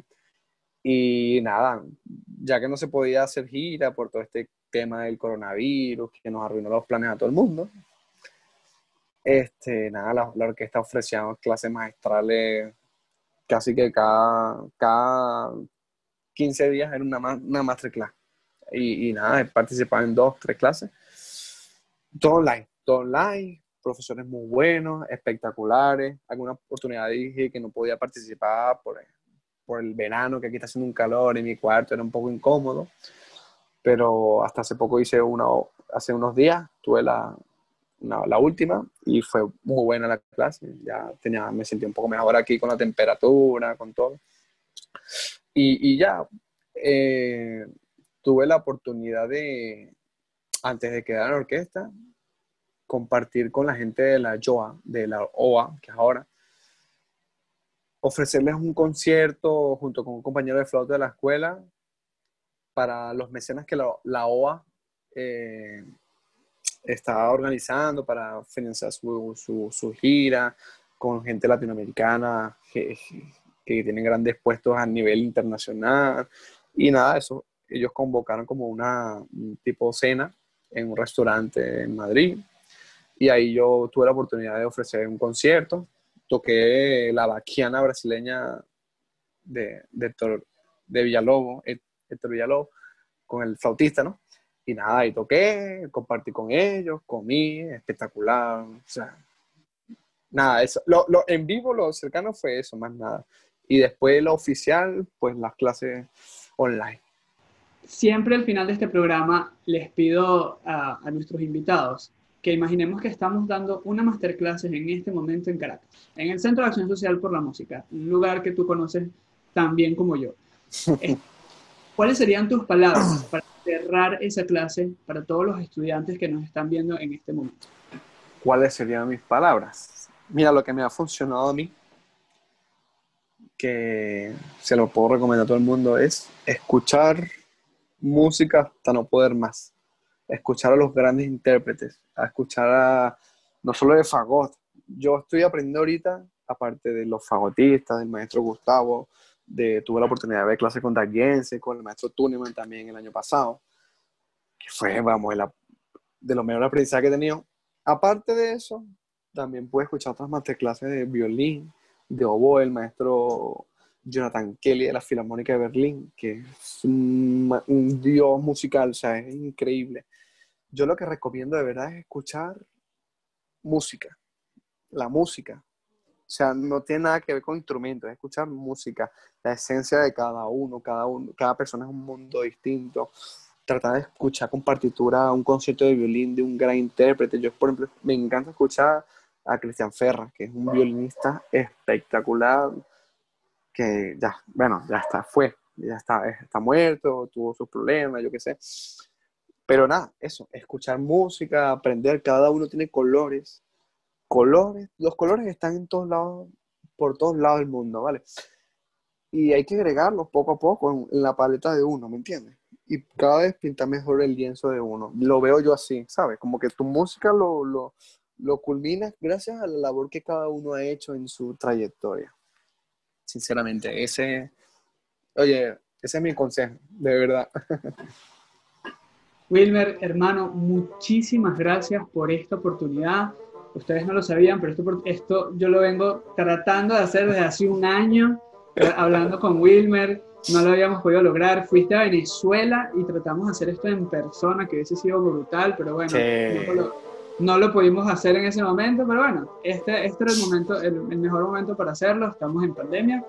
Y nada, ya que no se podía hacer gira por todo este tema del coronavirus, que nos arruinó los planes a todo el mundo, Nada, la orquesta ofrecía clases magistrales casi que cada 15 días era una masterclass. Y nada, he participado en 2, 3 clases. Todo online, profesores muy buenos, espectaculares. Alguna oportunidad dije que no podía participar por el verano, que aquí está haciendo un calor y mi cuarto era un poco incómodo. Pero hasta hace poco hace unos días, tuve la última y fue muy buena la clase. Me sentí un poco mejor aquí con la temperatura, con todo. Y ya, tuve la oportunidad antes de quedar en la orquesta, compartir con la gente de la YOA, de la OA, que es ahora, ofrecerles un concierto junto con un compañero de flauta de la escuela para los mecenas que la OA está organizando para financiar su gira con gente latinoamericana que tienen grandes puestos a nivel internacional. Y nada, eso, ellos convocaron como un tipo cena en un restaurante en Madrid. Y ahí yo tuve la oportunidad de ofrecer un concierto. Toqué la baquiana brasileña de Villalobos, Héctor Villalobos, con el flautista, ¿no? Y nada, ahí toqué, compartí con ellos, comí, espectacular. O sea, nada, eso, en vivo lo cercano fue eso, más nada. Y después lo oficial, pues las clases online. Siempre al final de este programa les pido a nuestros invitados que imaginemos que estamos dando una masterclass en este momento en Caracas, en el Centro de Acción Social por la Música, un lugar que tú conoces tan bien como yo. ¿Cuáles serían tus palabras para cerrar esa clase para todos los estudiantes que nos están viendo en este momento? ¿Cuáles serían mis palabras? Mira, lo que me ha funcionado a mí, que se lo puedo recomendar a todo el mundo, es escuchar música hasta no poder más. Escuchar a los grandes intérpretes, a escuchar no solo de fagot. Yo estoy aprendiendo ahorita, aparte de los fagotistas, del maestro Gustavo, tuve la oportunidad de ver clases con Daguiense, con el maestro Tuneman también el año pasado, que fue, vamos, de los mejores aprendizajes que he tenido. Aparte de eso, también pude escuchar otras masterclasses de violín, de oboe, el maestro Jonathan Kelly de la Filarmónica de Berlín, que es un dios musical, o sea, es increíble. Yo lo que recomiendo de verdad es escuchar música, la música. O sea, no tiene nada que ver con instrumentos, es escuchar música, la esencia de cada persona es un mundo distinto. Tratar de escuchar con partitura un concierto de violín de un gran intérprete. Yo, por ejemplo, me encanta escuchar a Cristian Ferra, que es un violinista espectacular, que ya está muerto, tuvo sus problemas, yo qué sé. Pero nada, eso, escuchar música, aprender, cada uno tiene colores, los colores están en todos lados, por todos lados del mundo, ¿vale? Y hay que agregarlos poco a poco en la paleta de uno, ¿me entiendes? Y cada vez pinta mejor el lienzo de uno. Lo veo yo así, ¿sabes? Como que tu música lo culminas gracias a la labor que cada uno ha hecho en su trayectoria. Sinceramente, ese es mi consejo, de verdad. Wilmer, hermano, muchísimas gracias por esta oportunidad. Ustedes no lo sabían, pero esto yo lo vengo tratando de hacer desde hace un año, hablando con Wilmer, no lo habíamos podido lograr. Fuiste a Venezuela y tratamos de hacer esto en persona, que hubiese sido brutal, pero bueno, no lo pudimos hacer en ese momento, pero bueno, este era el momento, el mejor momento para hacerlo. Estamos en pandemia.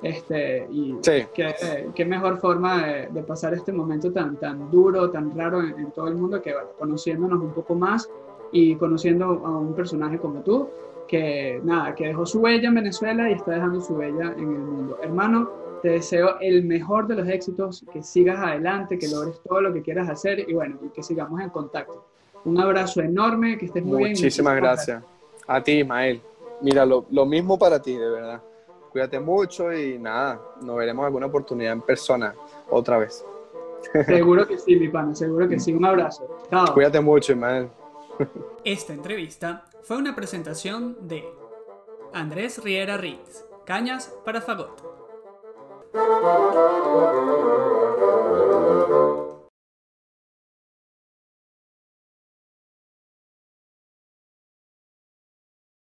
Qué mejor forma de pasar este momento tan duro, tan raro en todo el mundo, que bueno, conociéndonos un poco más y conociendo a un personaje como tú, que dejó su huella en Venezuela y está dejando su huella en el mundo. Hermano, te deseo el mejor de los éxitos, que sigas adelante, que logres todo lo que quieras hacer y bueno, y que sigamos en contacto. Un abrazo enorme, que estés muy bien. Muchísimas gracias. A ti, Ismael. Mira, lo mismo para ti, de verdad. Cuídate mucho y nada, nos veremos alguna oportunidad en persona otra vez. Seguro que sí, mi pana, seguro que sí. Un abrazo. Chao. Cuídate mucho, Ismael. Esta entrevista fue una presentación de Andrés Riera Ritz, Cañas para Fagot.